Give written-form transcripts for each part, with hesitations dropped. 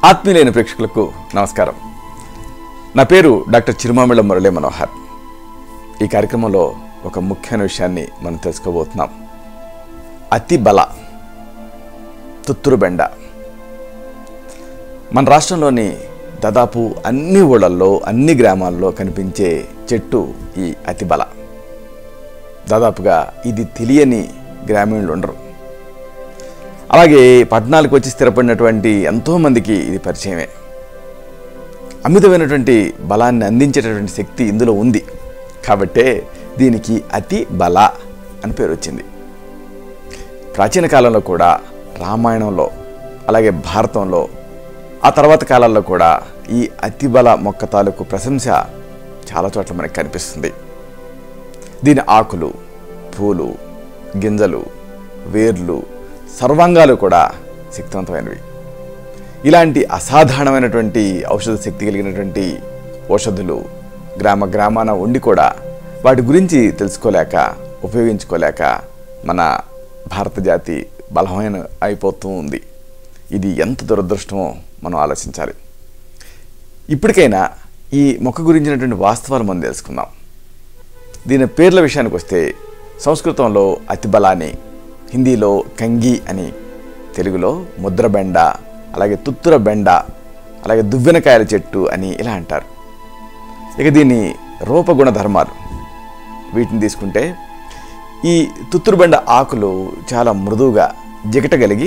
ఆత్మీయులైన ప్రేక్షకులకు నమస్కారం. నా పేరు డాక్టర్ చిరుమామిళ్ళ మురళీ మనోహర్. ఈ కార్యక్రమంలో ఒక ముఖ్యమైన విషయాన్ని మనం తెలుసుకోబోతున్నాం. అతిబల, తుత్తురుబెండ. మన రాష్ట్రంలోని దాదాపు అన్ని ఊళ్ళల్లో, అన్ని గ్రామాల్లో కనిపించే చెట్టు ఈ అతిబల. దాదాపుగా ఇది తెలియని గ్రామీణులు ఉండరు. అలాగే పట్టణాలకు వచ్చి స్థిరపడినటువంటి ఎంతోమందికి ఇది పరిచయమే. అమితమైనటువంటి బలాన్ని అందించేటటువంటి శక్తి ఇందులో ఉంది. కాబట్టే దీనికి అతి బల అని పేరు వచ్చింది. ప్రాచీన కాలంలో కూడా రామాయణంలో, అలాగే భారతంలో, ఆ తర్వాత కాలాల్లో కూడా ఈ అతిబల మొక్క తాలూకు ప్రశంస చాలా చోట్ల మనకు కనిపిస్తుంది. దీని ఆకులు, పూలు, గింజలు, వేర్లు, సర్వాంగాలు కూడా శక్తివంతమైనవి. ఇలాంటి అసాధారణమైనటువంటి ఔషధ శక్తి కలిగినటువంటి ఔషధులు గ్రామాన ఉండి కూడా వాటి గురించి తెలుసుకోలేక, ఉపయోగించుకోలేక మన భారత జాతి బలమైన అయిపోతూ ఉంది. ఇది ఎంత దురదృష్టమో మనం ఆలోచించాలి. ఇప్పటికైనా ఈ మొక్క గురించినటువంటి వాస్తవాలు మనం తెలుసుకుందాం. దీని పేర్ల విషయానికి వస్తే సంస్కృతంలో అతిబల అని, హిందీలో కంగి అని, తెలుగులో ముద్రబెండ, అలాగే తుత్తురబెండ, అలాగే దువ్వెనకాయల చెట్టు అని ఇలా అంటారు. ఇక దీని రూపగుణ ధర్మాలు వీటిని తీసుకుంటే, ఈ తుత్తురబెండ ఆకులు చాలా మృదువుగా జిగటగలిగి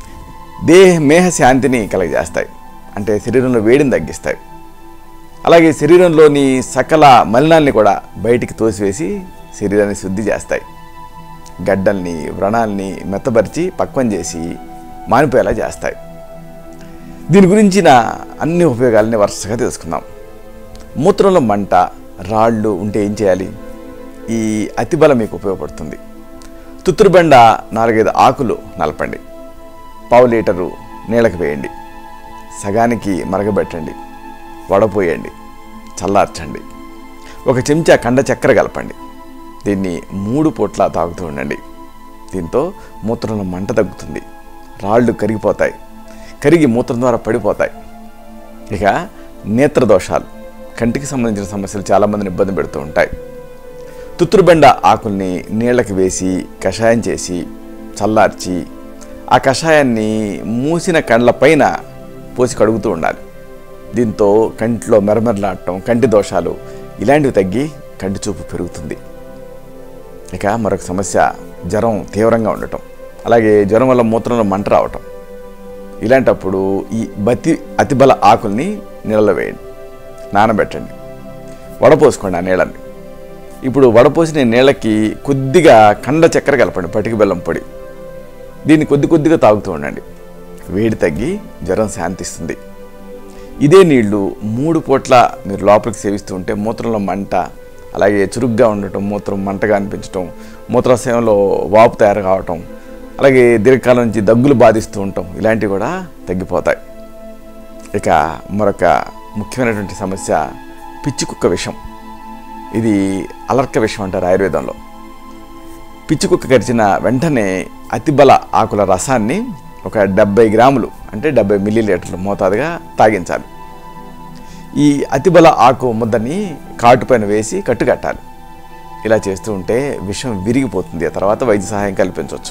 మేహ శాంతిని కలగజేస్తాయి. అంటే శరీరంలో వేడిని తగ్గిస్తాయి. అలాగే శరీరంలోని సకల మలినాల్ని కూడా బయటికి తోసివేసి శరీరాన్ని శుద్ధి చేస్తాయి. గడ్డల్ని, వ్రణాల్ని మెత్తబరిచి పక్వం చేసి మానిపోయేలా చేస్తాయి. దీని గురించిన అన్ని ఉపయోగాలని వరుసగా తెలుసుకుందాం. మూత్రంలో మంట, రాళ్ళు ఉంటే ఏం చేయాలి? ఈ అతిబల మీకు ఉపయోగపడుతుంది. తుత్తురుబెండ 4-5 ఆకులు నలపండి. పావు లీటరు నీళ్ళకి వేయండి. సగానికి మరగబెట్టండి. వడపోయండి. చల్లార్చండి. 1 చెంచా కండ చక్కెర కలపండి. దీన్ని 3 పూట్ల తాగుతూ ఉండండి. దీంతో మూత్రంలో మంట తగ్గుతుంది. రాళ్ళు కరిగిపోతాయి. కరిగి మూత్రం ద్వారా పడిపోతాయి. ఇక నేత్రదోషాలు, కంటికి సంబంధించిన సమస్యలు చాలామందిని ఇబ్బంది పెడుతూ ఉంటాయి. తుత్తురుబెండ ఆకుల్ని నీళ్ళకి వేసి కషాయం చేసి చల్లార్చి ఆ కషాయాన్ని మూసిన కండ్ల పైన పోసి కడుగుతూ ఉండాలి. దీంతో కంటిలో మెరమెరలాడటం, కంటి దోషాలు ఇలాంటివి తగ్గి కంటి చూపు పెరుగుతుంది. ఇక మరొక సమస్య జ్వరం తీవ్రంగా ఉండటం, అలాగే జ్వరం వల్ల మూత్రంలో మంట రావటం. ఇలాంటప్పుడు ఈ అతిబల ఆకుల్ని నీళ్ళలో వేయండి, నానబెట్టండి, వడపోసుకోండి ఆ నీళ్ళని. ఇప్పుడు వడపోసిన నీళ్ళకి కొద్దిగా కండ చక్కెర కలపండి, పటిక బెల్లం పొడి. దీన్ని కొద్దిగా తాగుతూ ఉండండి. వేడి తగ్గి జ్వరం శాంతిస్తుంది. ఇదే నీళ్లు 3 పూట్ల మీరు లోపలికి సేవిస్తూ ఉంటే మూత్రంలో మంట, అలాగే చురుగ్గా ఉండటం, మూత్రం మంటగా అనిపించటం, మూత్రాశయంలో వాపు తయారు కావటం, అలాగే దీర్ఘకాలం నుంచి దగ్గులు బాధిస్తూ ఉండటం, ఇలాంటివి కూడా తగ్గిపోతాయి. ఇక మరొక ముఖ్యమైనటువంటి సమస్య పిచ్చికుక్క విషం. ఇది అలర్క విషం అంటారు ఆయుర్వేదంలో. పిచ్చికుక్క కరిచిన వెంటనే అతిబల ఆకుల రసాన్ని 70 గ్రాములు అంటే 70 మిల్లీలీటర్లు మోతాదుగా తాగించాలి. ఈ అతిబల ఆకు ముద్దని కాటుపైన వేసి కట్టుకట్టాలి. ఇలా చేస్తూ ఉంటే విషం విరిగిపోతుంది. ఆ తర్వాత వైద్య సహాయం కల్పించవచ్చు.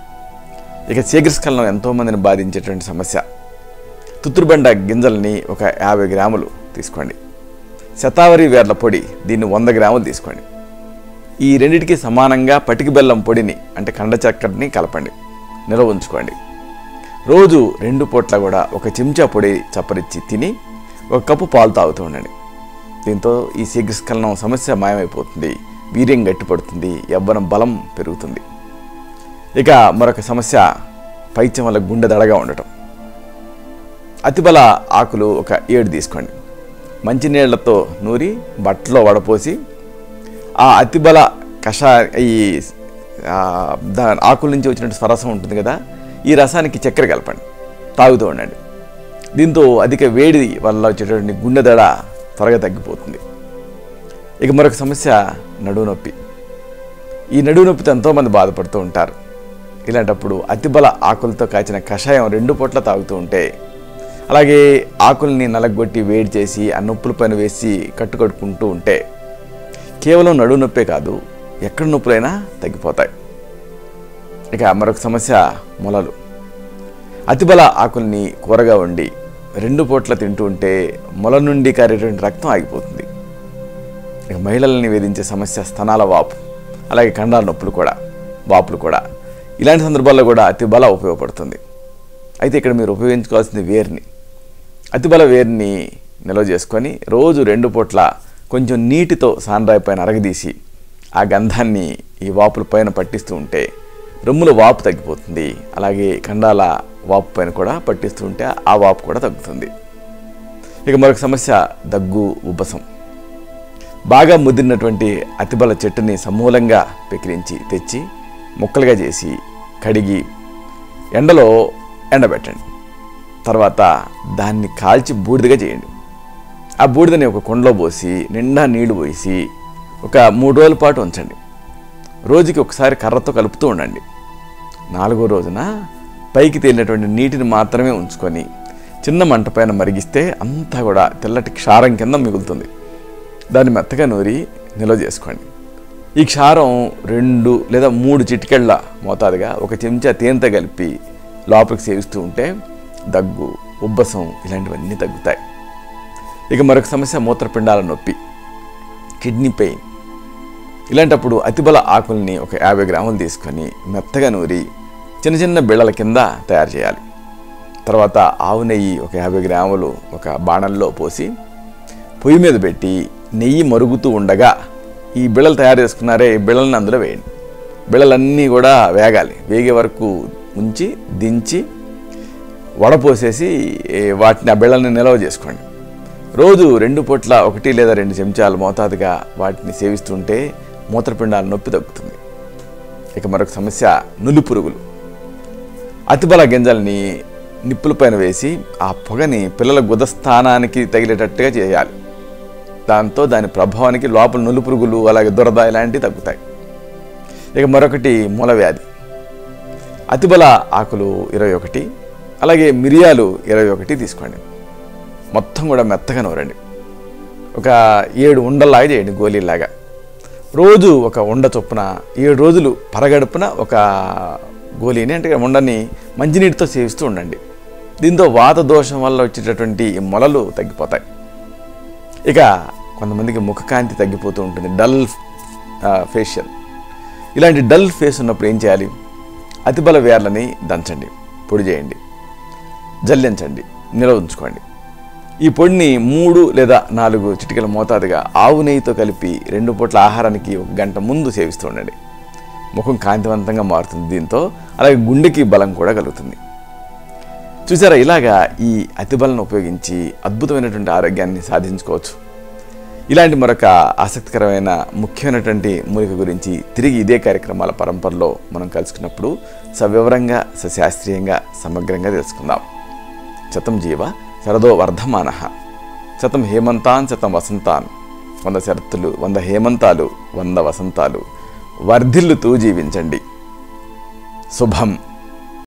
ఇక శీఘ్రస్ఖలనం ఎంతోమందిని బాధించేటువంటి సమస్య. తుత్తురుబెండ గింజల్ని 50 గ్రాములు తీసుకోండి. శతావరి వేర్ల పొడి, దీన్ని 100 గ్రాములు తీసుకోండి. ఈ రెండింటికి సమానంగా పటిక బెల్లం పొడిని అంటే కండ చక్కెరని కలపండి, నిల్వ ఉంచుకోండి. రోజు 2 పూట్ల కూడా 1 చెంచా పొడి చప్పరిచ్చి తిని 1 కప్పు పాలు తాగుతూ ఉండండి. దీంతో ఈ శీఘ్రస్ఖలనం సమస్య మాయమైపోతుంది. వీర్యం గట్టిపడుతుంది. యవ్వనం బలం పెరుగుతుంది. ఇక మరొక సమస్య పైత్యం వల్ల గుండె దడగా ఉండటం. అతిబల ఆకులు 7 తీసుకోండి. మంచినీళ్లతో నూరి బట్టలో వడపోసి ఆ అతిబల ఈ ఆకుల నుంచి వచ్చినట్టు స్వరసం ఉంటుంది కదా, ఈ రసానికి చక్కెర కలపండి, తాగుతూ ఉండండి. దీంతో అధిక వేడి వల్ల వచ్చేటటువంటి గుండె దడ త్వరగా తగ్గిపోతుంది. ఇక మరొక సమస్య నడుము నొప్పి. ఈ నడుము నొప్పితో ఎంతోమంది బాధపడుతూ ఉంటారు. ఇలాంటప్పుడు అతిబల ఆకులతో కాచిన కషాయం 2 పూట్ల తాగుతూ ఉంటే అలాగే ఆకుల్ని నలగొట్టి వేడి చేసి ఆ నొప్పుల పైన వేసి కట్టుకట్టుకుంటూ ఉంటే కేవలం నడుము నొప్పే కాదు, ఎక్కడ నొప్పులైనా తగ్గిపోతాయి. ఇక మరొక సమస్య మొలలు. అతిబల ఆకుల్ని కూరగా వండి 2 పూట్ల తింటూ ఉంటే మొల నుండి కారేటువంటి రక్తం ఆగిపోతుంది. ఇక మహిళల్ని వేధించే సమస్య స్తనాల వాపు, అలాగే కండాల నొప్పులు కూడా, వాపులు కూడా. ఇలాంటి సందర్భాల్లో కూడా అతిబల ఉపయోగపడుతుంది. అయితే ఇక్కడ మీరు ఉపయోగించుకోవాల్సింది వేర్ని. అతిబల వేర్ని నిల్వ చేసుకొని రోజు 2 పూట్ల కొంచెం నీటితో సానరాయి పైన అరగదీసి ఆ గంధాన్ని ఈ వాపుల పైన పట్టిస్తూ ఉంటే రొమ్ముల వాపు తగ్గిపోతుంది. అలాగే కండాల వాపు పైన కూడా పట్టిస్తూ ఉంటే ఆ వాపు కూడా తగ్గుతుంది. ఇక మరొక సమస్య దగ్గు, ఉబ్బసం. బాగా ముదిరినటువంటి అతిబల చెట్టుని సమూలంగా పెకిరించి తెచ్చి ముక్కలుగా చేసి కడిగి ఎండలో ఎండబెట్టండి. తర్వాత దాన్ని కాల్చి బూడిదగా చేయండి. ఆ బూడిదని ఒక కుండలో పోసి నిండా నీళ్లు పోసి ఒక 3 రోజుల పాటు ఉంచండి. రోజుకి ఒకసారి కర్రతో కలుపుతూ ఉండండి. 4వ రోజున పైకి తేలినటువంటి నీటిని మాత్రమే ఉంచుకొని చిన్న మంట పైన మరిగిస్తే అంతా కూడా తెల్లటి క్షారం కింద మిగులుతుంది. దాన్ని మెత్తగా నూరి నిల్వ చేసుకోండి. ఈ క్షారం 2 లేదా 3 చిటికెళ్ళ మోతాదుగా 1 చెంచా తేనెతో కలిపి లోపలికి సేవిస్తూ ఉంటే దగ్గు, ఉబ్బసం ఇలాంటివన్నీ తగ్గుతాయి. ఇక మరొక సమస్య మూత్రపిండాల నొప్పి, కిడ్నీ పెయిన్. ఇలాంటప్పుడు అతిబల ఆకుల్ని ఒక 50 గ్రాములు తీసుకొని మెత్తగా నూరి చిన్న చిన్న బిళ్ళల కింద తయారు చేయాలి. తర్వాత ఆవు నెయ్యి ఒక 50 గ్రాములు ఒక బాణంలో పోసి పొయ్యి మీద పెట్టి నెయ్యి మరుగుతూ ఉండగా ఈ బిళ్ళలు తయారు చేసుకున్నారే ఈ బిళ్ళని అందులో వేయండి. బిళ్ళలన్నీ కూడా వేగాలి. వేగే వరకు ఉంచి దించి వడపోసేసి వాటిని ఆ బిళ్ళని నిల్వ చేసుకోండి. రోజు 2 పూట్ల 1 లేదా 2 చెంచాలు మోతాదుగా వాటిని సేవిస్తుంటే మూత్రపిండాల నొప్పి తగ్గుతుంది. ఇక మరొక సమస్య నులి పురుగులు. అతిబల గింజల్ని నిప్పుల పైన వేసి ఆ పొగని పిల్లల గుదస్థానానికి తగిలేటట్టుగా చేయాలి. దాంతో దాని ప్రభావానికి లోపల నులి పురుగులు అలాగే దురద ఇలాంటివి తగ్గుతాయి. ఇక మరొకటి మూల వ్యాధి. అతిబల ఆకులు 21, అలాగే మిరియాలు 21 తీసుకోండి. మొత్తం కూడా మెత్తగా నూరండి. ఒక 7 ఉండల్లాగా చేయండి, గోళీలాగా. రోజు ఒక ఉండ చొప్పున 7 రోజులు పరగడుపున ఒక గోళీని అంటే ఉండని మంచినీటితో సేవిస్తూ ఉండండి. దీంతో వాత దోషం వల్ల వచ్చేటటువంటి మొలలు తగ్గిపోతాయి. ఇక కొంతమందికి ముఖకాంతి తగ్గిపోతూ ఉంటుంది, డల్ ఫేషియల్. ఇలాంటి డల్ ఫేస్ ఉన్నప్పుడు ఏం చేయాలి? అతిబల వేర్లని దంచండి, పొడి చేయండి, జల్లించండి, నిల్వ ఉంచుకోండి. ఈ పొడిని 3 లేదా 4 చిటికల మోతాదుగా ఆవు నెయ్యితో కలిపి 2 పూట్ల ఆహారానికి 1 గంట ముందు సేవిస్తూ ఉండండి. ముఖం కాంతివంతంగా మారుతుంది. దీంతో అలాగే గుండెకి బలం కూడా కలుగుతుంది. చూసారా, ఇలాగా ఈ అతిబలను ఉపయోగించి అద్భుతమైనటువంటి ఆరోగ్యాన్ని సాధించుకోవచ్చు. ఇలాంటి మరొక ఆసక్తికరమైన ముఖ్యమైనటువంటి మూలిక గురించి తిరిగి ఇదే కార్యక్రమాల పరంపరలో మనం కలుసుకున్నప్పుడు సవివరంగా, సశాస్త్రీయంగా, సమగ్రంగా తెలుసుకుందాం. శతం జీవ శరదో వర్ధమానః, శతం హేమంతాన్ శతం వసంతాన్. 100 శరత్తులు, 100 హేమంతాలు, 100 వసంతాలు వర్ధిల్లుతూ జీవించండి. శుభం.